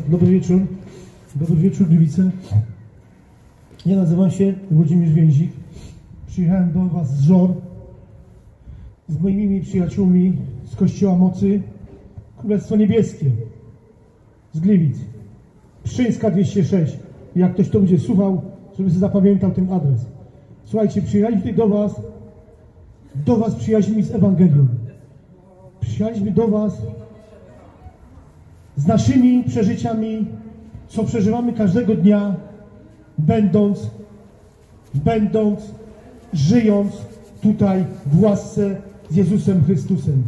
Dobry wieczór. Dobry wieczór, Gliwice. Ja nazywam się Włodzimierz Więzik. Przyjechałem do Was z Żor, z moimi przyjaciółmi z Kościoła Mocy, Królestwo Niebieskie, z Gliwic. Pszczyńska 206. Jak ktoś to będzie słuchał, żeby sobie zapamiętał ten adres. Słuchajcie, przyjechaliśmy tutaj do Was przyjaźnili z Ewangelią. Przyjechaliśmy do Was z naszymi przeżyciami, co przeżywamy każdego dnia, żyjąc tutaj w łasce z Jezusem Chrystusem.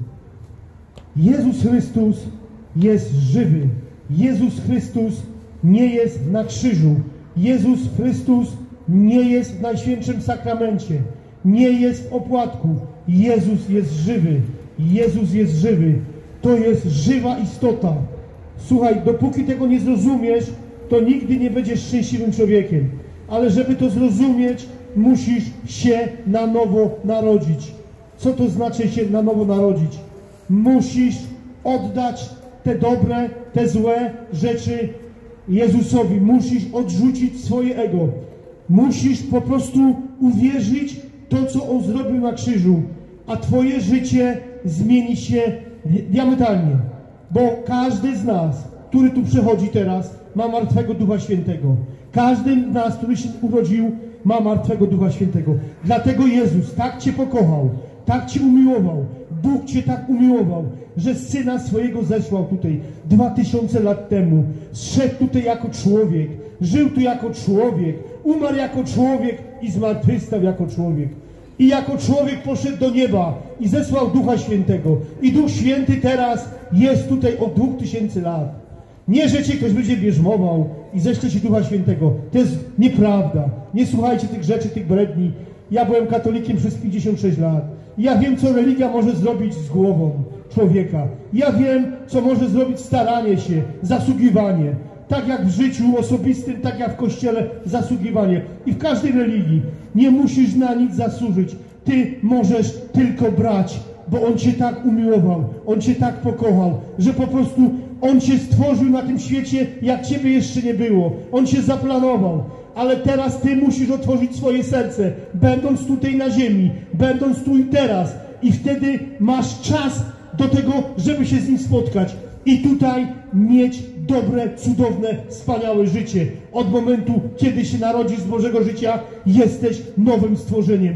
Jezus Chrystus jest żywy. Jezus Chrystus nie jest na krzyżu. Jezus Chrystus nie jest w Najświętszym Sakramencie. Nie jest w opłatku. Jezus jest żywy. Jezus jest żywy. To jest żywa istota. Słuchaj, dopóki tego nie zrozumiesz, to nigdy nie będziesz szczęśliwym człowiekiem. Ale żeby to zrozumieć, musisz się na nowo narodzić. Co to znaczy się na nowo narodzić? Musisz oddać te dobre, te złe rzeczy Jezusowi. Musisz odrzucić swoje ego. Musisz po prostu uwierzyć to, co On zrobił na krzyżu. A Twoje życie zmieni się diametralnie. Bo każdy z nas, który tu przechodzi teraz, ma martwego Ducha Świętego. Każdy z nas, który się urodził, ma martwego Ducha Świętego. Dlatego Jezus tak Cię pokochał, tak Cię umiłował. Bóg Cię tak umiłował, że Syna swojego zesłał tutaj 2000 lat temu. Zszedł tutaj jako człowiek, żył tu jako człowiek, umarł jako człowiek i zmartwychwstał jako człowiek. I jako człowiek poszedł do nieba i zesłał Ducha Świętego. I Duch Święty teraz jest tutaj od 2000 lat. Nie, że Cię ktoś będzie bierzmował i ześle Ci Ducha Świętego. To jest nieprawda. Nie słuchajcie tych rzeczy, tych bredni. Ja byłem katolikiem przez 56 lat. Ja wiem, co religia może zrobić z głową człowieka. Ja wiem, co może zrobić staranie się, zasługiwanie. Tak jak w życiu osobistym, tak jak w Kościele, zasługiwanie. I w każdej religii nie musisz na nic zasłużyć. Ty możesz tylko brać, bo On Cię tak umiłował, On Cię tak pokochał, że po prostu On Cię stworzył na tym świecie, jak Ciebie jeszcze nie było. On Cię zaplanował. Ale teraz Ty musisz otworzyć swoje serce, będąc tutaj na ziemi, będąc tu i teraz. I wtedy masz czas do tego, żeby się z Nim spotkać. I tutaj mieć dobre, cudowne, wspaniałe życie. Od momentu, kiedy się narodzisz z Bożego życia, jesteś nowym stworzeniem.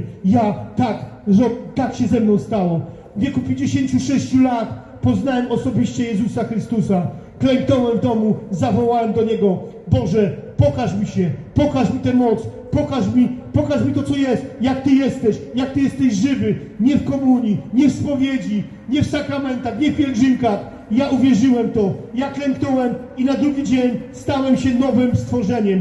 Tak się ze mną stało. W wieku 56 lat poznałem osobiście Jezusa Chrystusa. Klęknąłem w domu, zawołałem do Niego: Boże, pokaż mi się, pokaż mi tę moc, pokaż mi to, co jest, jak Ty jesteś żywy, nie w komunii, nie w spowiedzi, nie w sakramentach, nie w pielgrzymkach. Ja uwierzyłem to, ja klęknąłem i na drugi dzień stałem się nowym stworzeniem.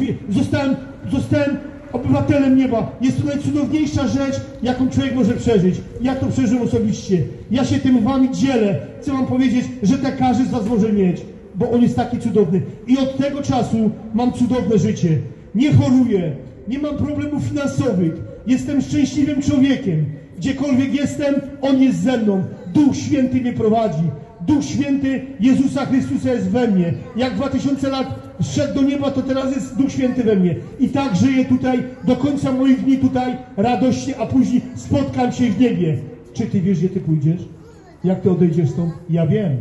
Zostałem obywatelem nieba. Jest to najcudowniejsza rzecz, jaką człowiek może przeżyć. Ja to przeżyłem osobiście. Ja się tym Wami dzielę. Chcę Wam powiedzieć, że tak każdy z Was może mieć, bo On jest taki cudowny. I od tego czasu mam cudowne życie. Nie choruję, nie mam problemów finansowych. Jestem szczęśliwym człowiekiem. Gdziekolwiek jestem, On jest ze mną. Duch Święty mnie prowadzi. Duch Święty Jezusa Chrystusa jest we mnie. Jak 2000 lat szedł do nieba, to teraz jest Duch Święty we mnie. I tak żyję tutaj do końca moich dni tutaj radośnie, a później spotkam się w niebie. Czy Ty wiesz, gdzie Ty pójdziesz? Jak Ty odejdziesz stąd? Ja wiem,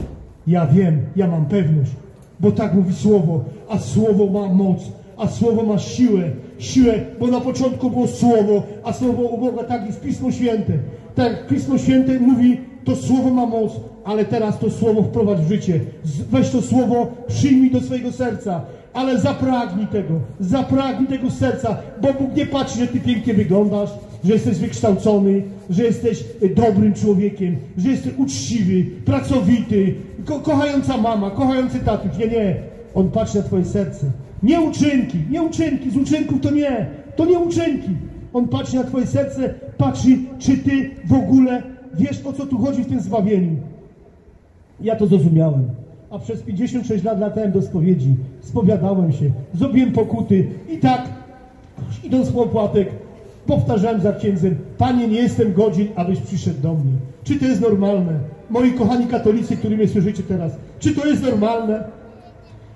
ja mam pewność. Bo tak mówi Słowo, a Słowo ma moc, a Słowo ma siłę, bo na początku było Słowo, a Słowo u Boga, tak jest Pismo Święte. Tak Pismo Święte mówi, to Słowo ma moc, ale teraz to Słowo wprowadź w życie. Weź to Słowo, przyjmij do swojego serca, ale zapragnij tego serca, bo Bóg nie patrzy, że Ty pięknie wyglądasz, że jesteś wykształcony, że jesteś dobrym człowiekiem, że jesteś uczciwy, pracowity, kochająca mama, kochający tatuś. Nie. On patrzy na Twoje serce. Nie uczynki, z uczynków to nie uczynki. On patrzy na Twoje serce, patrzy, czy Ty w ogóle wiesz, o co tu chodzi w tym zbawieniu. Ja to zrozumiałem. A przez 56 lat latałem do spowiedzi. Spowiadałem się, zrobiłem pokuty i tak, idąc po opłatek, powtarzałem za księdzem: Panie, nie jestem godzin, abyś przyszedł do mnie. Czy to jest normalne? Moi kochani katolicy, którzy mnie słyszycie teraz, czy to jest normalne?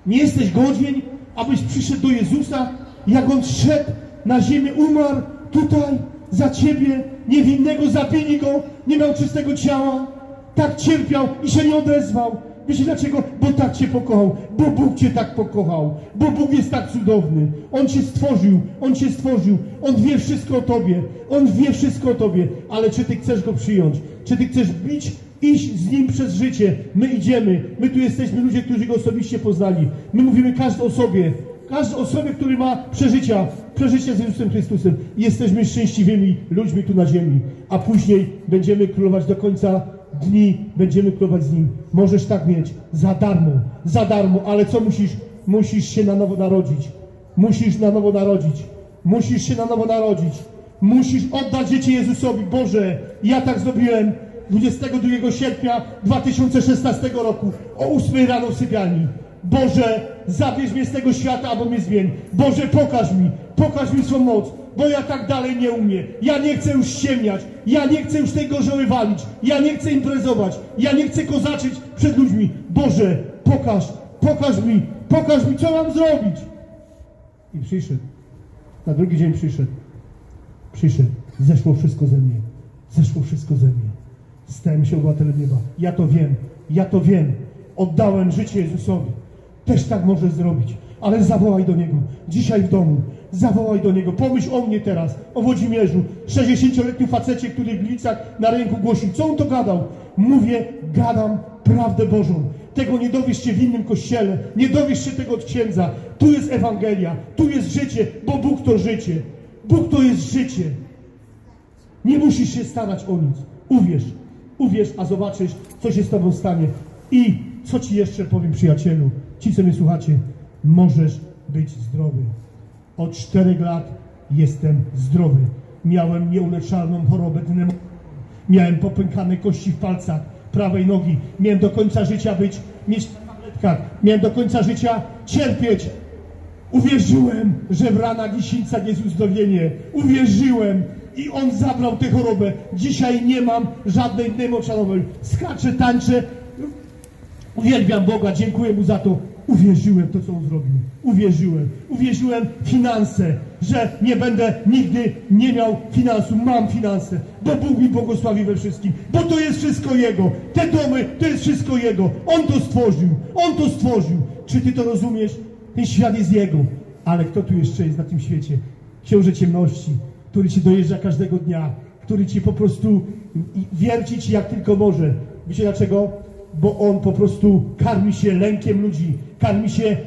Nie jesteś godzien, abyś przyszedł do Jezusa, jak On szedł na ziemię, umarł tutaj za ciebie, niewinnego, zabili go, nie miał czystego ciała, tak cierpiał i się nie odezwał. Wiecie dlaczego? Bo tak cię pokochał, bo Bóg cię tak pokochał, bo Bóg jest tak cudowny. On cię stworzył, On wie wszystko o tobie, On wie wszystko o tobie, ale czy ty chcesz Go przyjąć? Czy ty chcesz iść z Nim przez życie? My idziemy, my tu jesteśmy ludzie, którzy Go osobiście poznali. My mówimy każdej osobie, który ma przeżycia z Jezusem Chrystusem. Jesteśmy szczęśliwymi ludźmi tu na ziemi, a później będziemy królować do końca dni, będziemy królować z Nim. Możesz tak mieć za darmo, ale co musisz? Musisz się na nowo narodzić. Musisz się na nowo narodzić. Musisz oddać życie Jezusowi. Boże, ja tak zrobiłem 22 sierpnia 2016 roku o 8 rano w sypialni. Boże, zabierz mnie z tego świata, albo mnie zmień. Boże, pokaż mi swą moc, bo ja tak dalej nie umiem. Ja nie chcę już ściemniać, ja nie chcę już tej gorzoły walić, ja nie chcę imprezować, ja nie chcę kozaczyć przed ludźmi. Boże, pokaż mi, co mam zrobić. I przyszedł. Na drugi dzień przyszedł. Zeszło wszystko ze mnie. Stałem się obywatelem nieba. Ja to wiem. Oddałem życie Jezusowi. Też tak możesz zrobić. Ale zawołaj do Niego. Dzisiaj w domu. Zawołaj do Niego. Pomyśl o mnie teraz. O Włodzimierzu. 60-letnim facecie, który w Gliwicach na rynku głosił. Co on to gadał? Mówię, gadam prawdę Bożą. Tego nie dowiesz się w innym kościele. Nie dowiesz się tego od księdza. Tu jest Ewangelia. Tu jest życie, bo Bóg to życie. Bóg to jest życie. Nie musisz się starać o nic. Uwierz, a zobaczysz, co się z tobą stanie. I co ci jeszcze powiem, przyjacielu, ci, co mnie słuchacie, możesz być zdrowy. Od 4 lat jestem zdrowy. Miałem nieuleczalną chorobę pneumokoku. Miałem popękane kości w palcach prawej nogi. Miałem do końca życia mieć na tabletkach. Miałem do końca życia cierpieć. Uwierzyłem, że w ranach i sińcach jest uzdrowienie. Uwierzyłem. I On zabrał tę chorobę. Dzisiaj nie mam żadnej pneumoczanowej. Skaczę, tańczę. Uwielbiam Boga, dziękuję Mu za to. Uwierzyłem to, co On zrobił. Uwierzyłem w finanse, że nie będę nigdy nie miał finansów. Mam finanse, bo Bóg mi błogosławi we wszystkim. Bo to jest wszystko Jego. Te domy, to jest wszystko Jego. On to stworzył. Czy ty to rozumiesz? Ten świat jest Jego. Ale kto tu jeszcze jest na tym świecie? Książę ciemności, który ci dojeżdża każdego dnia, który ci po prostu wierci ci jak tylko może. Wiecie dlaczego? Bo on po prostu karmi się lękiem ludzi, karmi się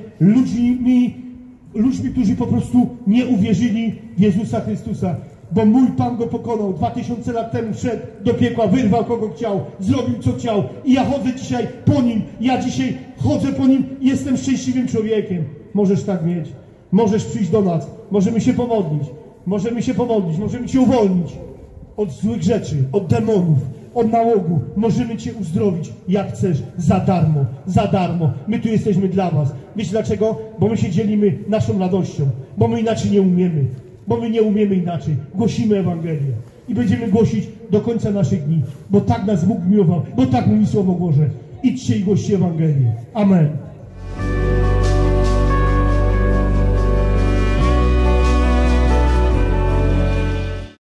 ludźmi, którzy po prostu nie uwierzyli w Jezusa Chrystusa. Bo mój Pan go pokonał. 2000 lat temu wszedł do piekła, wyrwał kogo chciał, zrobił co chciał. I ja chodzę dzisiaj po Nim. Ja dzisiaj chodzę po Nim i jestem szczęśliwym człowiekiem. Możesz tak mieć. Możesz przyjść do nas. Możemy się pomodlić. Możemy Cię uwolnić od złych rzeczy, od demonów, od nałogu. Możemy Cię uzdrowić, jak chcesz, za darmo. My tu jesteśmy dla Was. Wiecie dlaczego? Bo my się dzielimy naszą radością, bo my inaczej nie umiemy. Inaczej. Głosimy Ewangelię i będziemy głosić do końca naszych dni, bo tak nas Bóg miłował, bo tak mówi Słowo Boże. Idźcie i głoście Ewangelię. Amen.